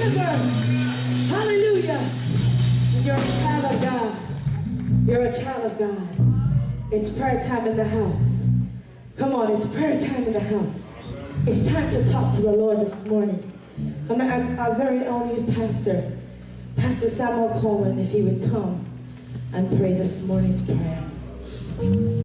universe. Hallelujah. You're a child of God. You're a child of God. It's prayer time in the house. Come on, it's prayer time in the house. It's time to talk to the Lord this morning. I'm going to ask our very own youth pastor, Pastor Samuel Coleman, if he would come and pray this morning's prayer.